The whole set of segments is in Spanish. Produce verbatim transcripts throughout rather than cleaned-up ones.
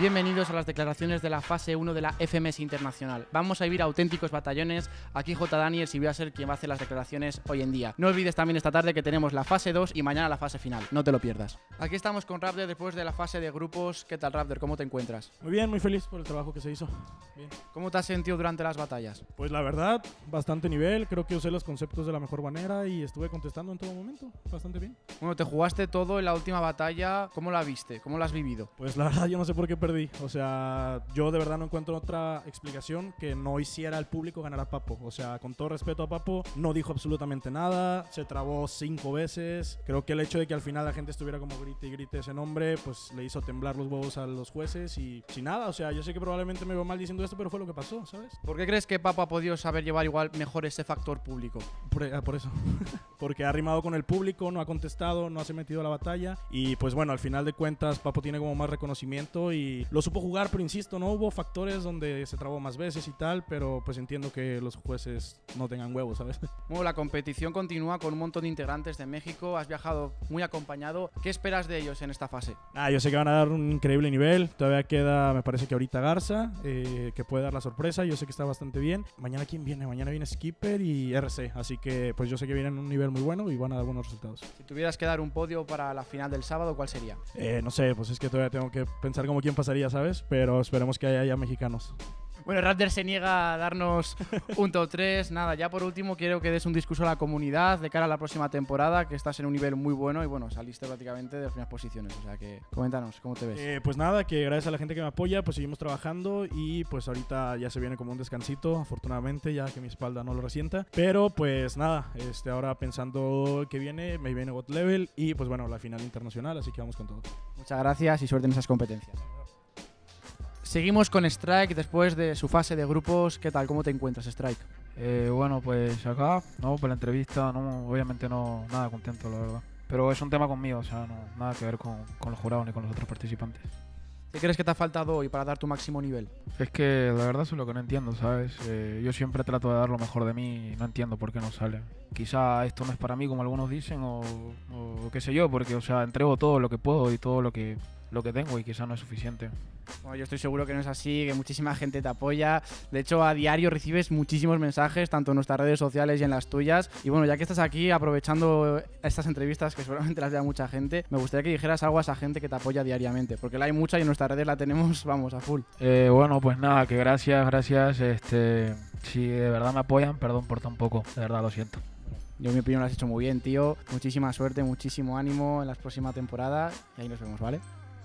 bienvenidos a las declaraciones de la fase uno de la F M S Internacional. Vamos a vivir auténticos batallones. Aquí J. Daniels y voy a ser quien va a hacer las declaraciones hoy en día. No olvides también esta tarde que tenemos la fase dos y mañana la fase final. No te lo pierdas. Aquí estamos con Raptor después de la fase de grupos. ¿Qué tal, Raptor? ¿Cómo te encuentras? Muy bien, muy feliz por el trabajo que se hizo. Bien. ¿Cómo te has sentido durante las batallas? Pues la verdad, bastante nivel. Creo que usé los conceptos de la mejor manera y estuve contestando en todo momento. Bastante bien. Bueno, te jugaste todo en la última batalla. ¿Cómo la viste? ¿Cómo la has vivido? Pues la verdad yo no sé por qué perdí. O sea, yo de verdad no encuentro otra explicación que no hiciera al público ganar a Papo. O sea, con todo respeto a Papo, no dijo absolutamente nada. Se trabó cinco veces. Creo que el hecho de que al final la gente estuviera como grite y grite ese nombre, pues le hizo temblar los huevos a los jueces y sin nada. O sea, yo sé que probablemente me veo mal diciendo esto, pero fue lo que pasó, ¿sabes? ¿Por qué crees que Papo ha podido saber llevar igual mejor ese factor público? Por, ah, por eso. Porque ha rimado con el público, no ha contestado, no se ha metido a la batalla. Y pues bueno, al final de cuentas, Papo tiene como más reconocimiento y lo supo jugar, pero insisto, no hubo factores donde se trabó más veces y tal, pero pues entiendo que los jueces no tengan huevos, ¿sabes? Bueno, la competición continúa con un montón de integrantes de México. Has viajado muy acompañado. ¿Qué esperas de ellos en esta fase? Ah, yo sé que van a dar un increíble nivel. Todavía queda, me parece que ahorita Garza, eh, que puede dar la sorpresa. Yo sé que está bastante bien. Mañana, ¿quién viene? Mañana viene Skipper y R C. Así que pues yo sé que vienen en un nivel muy bueno y van a dar buenos resultados. Si tuvieras que dar un podio para la final del sábado, ¿cuál sería? Eh, no sé, pues es que todavía tengo que pensar como quién pasaría, ¿sabes? Pero esperemos que haya ya mexicanos. Bueno, Raptor se niega a darnos un top tres. Nada, ya por último quiero que des un discurso a la comunidad de cara a la próxima temporada, que estás en un nivel muy bueno y bueno, saliste prácticamente de las primeras posiciones. O sea que coméntanos, ¿cómo te ves? Eh, pues nada, que gracias a la gente que me apoya, pues seguimos trabajando y pues ahorita ya se viene como un descansito, afortunadamente, ya que mi espalda no lo resienta. Pero pues nada, este, ahora pensando que viene, me viene God Level y pues bueno, la final internacional, así que vamos con todo. Muchas gracias y suerte en esas competencias. Seguimos con Strike después de su fase de grupos. ¿Qué tal? ¿Cómo te encuentras, Strike? Eh, bueno, pues acá, no, por la entrevista, no, obviamente no, nada contento, la verdad. Pero es un tema conmigo, o sea, no, nada que ver con, con los jurados ni con los otros participantes. ¿Qué crees que te ha faltado hoy para dar tu máximo nivel? Es que la verdad es lo que no entiendo, ¿sabes? Eh, yo siempre trato de dar lo mejor de mí y no entiendo por qué no sale. Quizá esto no es para mí, como algunos dicen, o, o qué sé yo, porque, o sea, entrego todo lo que puedo y todo lo que, lo que tengo y quizá no es suficiente. Bueno, yo estoy seguro que no es así, que muchísima gente te apoya. De hecho, a diario recibes muchísimos mensajes, tanto en nuestras redes sociales y en las tuyas. Y bueno, ya que estás aquí, aprovechando estas entrevistas, que seguramente las vea mucha gente, me gustaría que dijeras algo a esa gente que te apoya diariamente, porque la hay mucha y en nuestras redes la tenemos, vamos, a full. Eh, bueno, pues nada, que gracias, gracias. Este, si de verdad me apoyan, perdón por tan poco, de verdad lo siento. Yo, en mi opinión, lo has hecho muy bien, tío. Muchísima suerte, muchísimo ánimo en la próxima temporada y ahí nos vemos, ¿vale?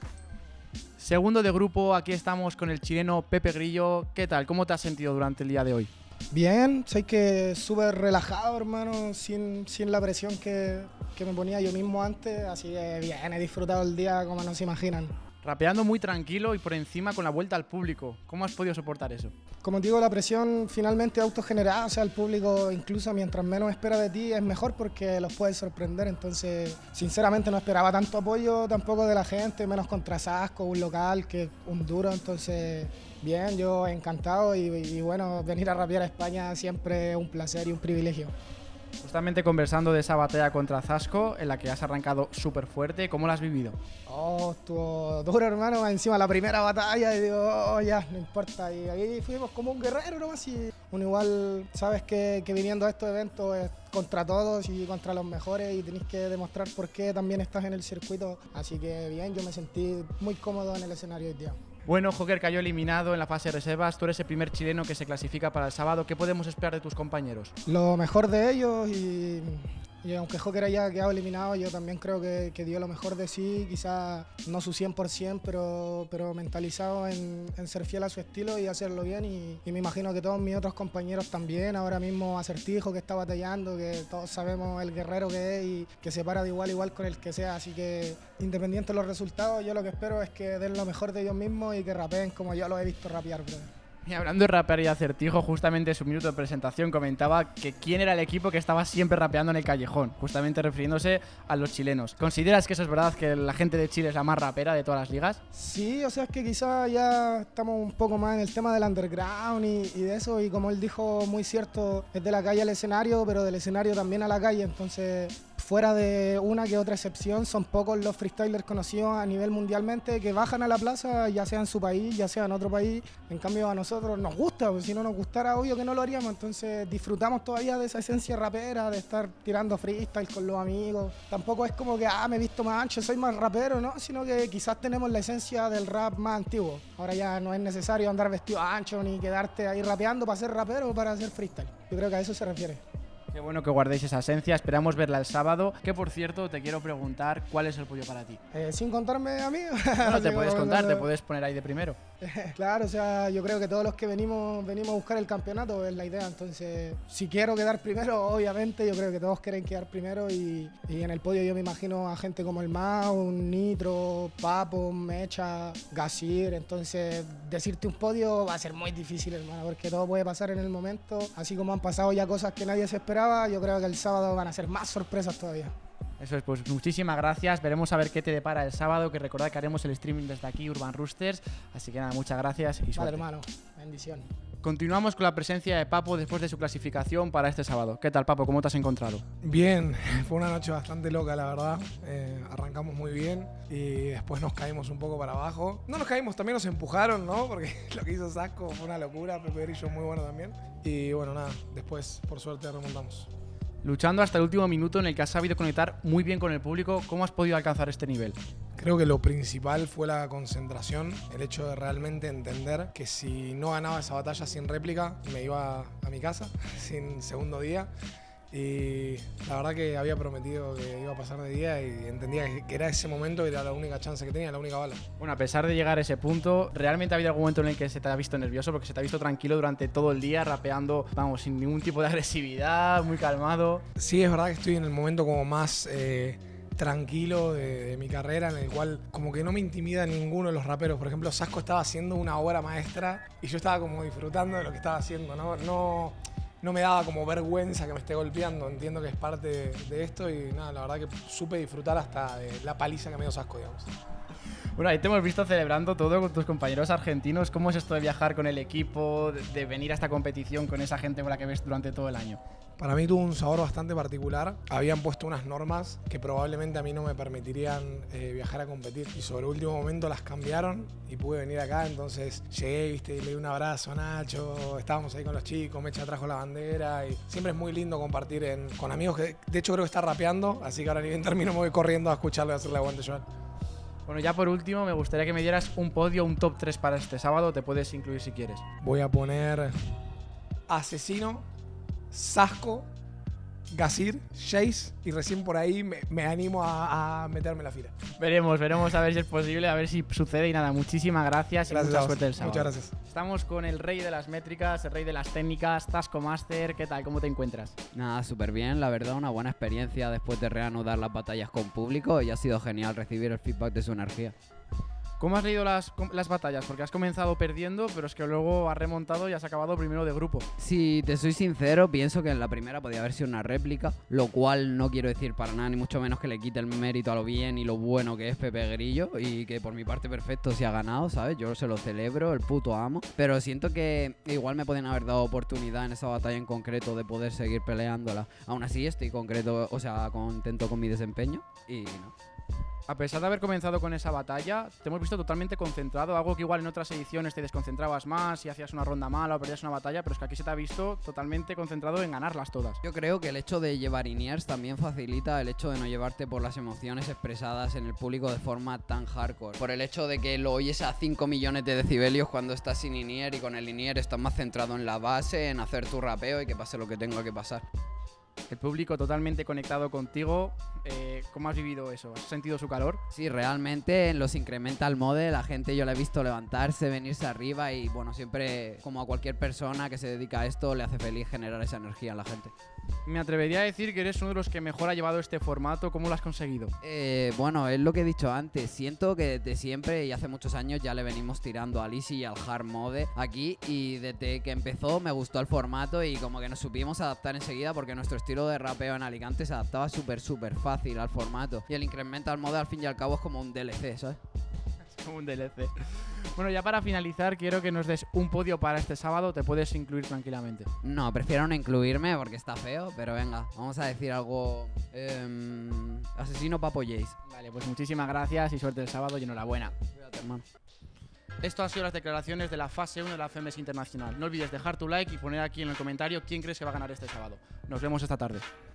Segundo de grupo, aquí estamos con el chileno Pepe Grillo. ¿Qué tal? ¿Cómo te has sentido durante el día de hoy? Bien, sé que súper relajado, hermano, sin, sin la presión que, que me ponía yo mismo antes, así que bien, he disfrutado el día como no se imaginan. Rapeando muy tranquilo y por encima con la vuelta al público. ¿Cómo has podido soportar eso? Como te digo, la presión finalmente autogenerada, o sea, el público incluso mientras menos espera de ti es mejor porque los puedes sorprender, entonces sinceramente no esperaba tanto apoyo tampoco de la gente, menos contra Sasco, un local que un duro, entonces bien, yo encantado y, y bueno, venir a rapear a España siempre es un placer y un privilegio. Justamente conversando de esa batalla contra Zasco, en la que has arrancado súper fuerte, ¿cómo la has vivido? Oh, estuvo duro, hermano, encima la primera batalla y digo, oh, ya, no importa. Y ahí fuimos como un guerrero nomás y uno igual, sabes que, que viniendo a estos eventos es contra todos y contra los mejores y tenés que demostrar por qué también estás en el circuito. Así que bien, yo me sentí muy cómodo en el escenario hoy día. Bueno, Joker cayó eliminado en la fase de reservas. Tú eres el primer chileno que se clasifica para el sábado. ¿Qué podemos esperar de tus compañeros? Lo mejor de ellos y, y aunque Joker haya quedado eliminado, yo también creo que, que dio lo mejor de sí. Quizás no su cien por ciento, pero, pero mentalizado en, en ser fiel a su estilo y hacerlo bien. Y, y me imagino que todos mis otros compañeros también. Ahora mismo Acertijo, que está batallando, que todos sabemos el guerrero que es y que se para de igual a igual con el que sea. Así que independiente de los resultados, yo lo que espero es que den lo mejor de ellos mismos y que rapeen como yo lo he visto rapear, brother. Y hablando de rapear y Acertijo, justamente en su minuto de presentación comentaba que quién era el equipo que estaba siempre rapeando en el callejón, justamente refiriéndose a los chilenos. ¿Consideras que eso es verdad, que la gente de Chile es la más rapera de todas las ligas? Sí, o sea, es que quizá ya estamos un poco más en el tema del underground y, y de eso, y como él dijo, muy cierto, es de la calle al escenario, pero del escenario también a la calle, entonces fuera de una que otra excepción, son pocos los freestylers conocidos a nivel mundialmente que bajan a la plaza, ya sea en su país, ya sea en otro país. En cambio a nosotros nos gusta, pues si no nos gustara, obvio que no lo haríamos. Entonces disfrutamos todavía de esa esencia rapera, de estar tirando freestyle con los amigos. Tampoco es como que, ah, me he visto más ancho, soy más rapero, ¿no? Sino que quizás tenemos la esencia del rap más antiguo. Ahora ya no es necesario andar vestido ancho ni quedarte ahí rapeando para ser rapero o para hacer freestyle. Yo creo que a eso se refiere. Qué bueno que guardéis esa esencia, esperamos verla el sábado. Que por cierto, te quiero preguntar, ¿cuál es el pollo para ti? Eh, sin contarme a mí. No te puedes contar, te puedes poner ahí de primero. Claro, o sea, yo creo que todos los que venimos venimos a buscar el campeonato es la idea. Entonces, si quiero quedar primero, obviamente, yo creo que todos quieren quedar primero. Y, y en el podio yo me imagino a gente como el Mau, Nitro, Papo, Mecha, Gasir. Entonces, decirte un podio va a ser muy difícil, hermano, porque todo puede pasar en el momento. Así como han pasado ya cosas que nadie se esperaba, yo creo que el sábado van a ser más sorpresas todavía. Eso es, pues muchísimas gracias. Veremos a ver qué te depara el sábado, que recordad que haremos el streaming desde aquí, Urban Roosters. Así que nada, muchas gracias y suerte. Vale, hermano. Bendición. Continuamos con la presencia de Papo después de su clasificación para este sábado. ¿Qué tal, Papo? ¿Cómo te has encontrado? Bien, fue una noche bastante loca, la verdad. Eh, arrancamos muy bien y después nos caímos un poco para abajo. No nos caímos, también nos empujaron, ¿no? Porque lo que hizo Sasco fue una locura. Pepe Grillo muy bueno también. Y bueno, nada, después por suerte remontamos. Luchando hasta el último minuto en el que has sabido conectar muy bien con el público, ¿cómo has podido alcanzar este nivel? Creo que lo principal fue la concentración, el hecho de realmente entender que si no ganaba esa batalla sin réplica, me iba a mi casa sin segundo día. Y la verdad que había prometido que iba a pasar de día y entendía que era ese momento, que era la única chance que tenía, la única bala. Bueno, a pesar de llegar a ese punto, ¿realmente ha habido algún momento en el que se te ha visto nervioso? Porque se te ha visto tranquilo durante todo el día, rapeando, vamos, sin ningún tipo de agresividad, muy calmado. Sí, es verdad que estoy en el momento como más eh, tranquilo de, de mi carrera, en el cual como que no me intimida ninguno de los raperos. Por ejemplo, Sasco estaba haciendo una obra maestra y yo estaba como disfrutando de lo que estaba haciendo, ¿no? No... No me daba como vergüenza que me esté golpeando, entiendo que es parte de, de esto y nada, la verdad que supe disfrutar hasta de la paliza que me dio Sasco, digamos. Bueno, ahí te hemos visto celebrando todo con tus compañeros argentinos. ¿Cómo es esto de viajar con el equipo, de, de venir a esta competición con esa gente con la que ves durante todo el año? Para mí tuvo un sabor bastante particular. Habían puesto unas normas que probablemente a mí no me permitirían eh, viajar a competir. Y sobre el último momento las cambiaron y pude venir acá. Entonces llegué, viste, y le di un abrazo a Nacho. Estábamos ahí con los chicos, Mecha trajo la bandera. Y siempre es muy lindo compartir en, con amigos que de hecho creo que está rapeando. Así que ahora ni bien termino me voy corriendo a escucharlo y a hacerle aguante, Joan. Bueno, ya por último me gustaría que me dieras un podio, un top tres para este sábado. Te puedes incluir si quieres. Voy a poner Asesino, Sasco, Gasir, Jace y recién por ahí me, me animo a, a meterme en la fila. Veremos, veremos a ver si es posible, a ver si sucede y nada, muchísimas gracias, Gracias y mucha a vos. suerte el sábado. Muchas gracias. Estamos con el rey de las métricas, el rey de las técnicas, Tasco Master. ¿Qué tal? ¿Cómo te encuentras? Nada, súper bien, la verdad, una buena experiencia después de reanudar las batallas con público y ha sido genial recibir el feedback de su energía. ¿Cómo has leído las, las batallas? Porque has comenzado perdiendo, pero es que luego has remontado y has acabado primero de grupo. Si te soy sincero, pienso que en la primera podía haber sido una réplica, lo cual no quiero decir para nada, ni mucho menos que le quite el mérito a lo bien y lo bueno que es Pepe Grillo, y que por mi parte perfecto si ha ganado, ¿sabes? Yo se lo celebro, el puto amo, pero siento que igual me pueden haber dado oportunidad en esa batalla en concreto de poder seguir peleándola. Aún así estoy concreto, o sea, contento con mi desempeño y no. A pesar de haber comenzado con esa batalla, te hemos visto totalmente concentrado, algo que igual en otras ediciones te desconcentrabas más y hacías una ronda mala o perdías una batalla, pero es que aquí se te ha visto totalmente concentrado en ganarlas todas. Yo creo que el hecho de llevar in-ears también facilita el hecho de no llevarte por las emociones expresadas en el público de forma tan hardcore. Por el hecho de que lo oyes a cinco millones de decibelios cuando estás sin in-ear, y con el in-ear estás más centrado en la base, en hacer tu rapeo y que pase lo que tenga que pasar. El público totalmente conectado contigo, eh, ¿cómo has vivido eso? ¿Has sentido su calor? Sí, realmente en los incremental mode la gente yo la he visto levantarse, venirse arriba y bueno, siempre como a cualquier persona que se dedica a esto le hace feliz generar esa energía en la gente. Me atrevería a decir que eres uno de los que mejor ha llevado este formato. ¿Cómo lo has conseguido? Eh, bueno, es lo que he dicho antes. Siento que desde siempre y hace muchos años ya le venimos tirando al easy y al hard mode aquí, y desde que empezó me gustó el formato y como que nos supimos adaptar enseguida porque nuestro estilo de rapeo en Alicante se adaptaba súper súper fácil al formato, y el incremental mode al fin y al cabo es como un D L C, ¿sabes? Como un D L C. Bueno, ya para finalizar, quiero que nos des un podio para este sábado. Te puedes incluir tranquilamente. No, prefiero no incluirme porque está feo, pero venga, vamos a decir algo. Eh, asesino Papo Jace. Vale, pues muchísimas gracias y suerte el sábado y enhorabuena. Cuídate, hermano. Esto han sido las declaraciones de la fase uno de la F M S Internacional. No olvides dejar tu like y poner aquí en el comentario quién crees que va a ganar este sábado. Nos vemos esta tarde.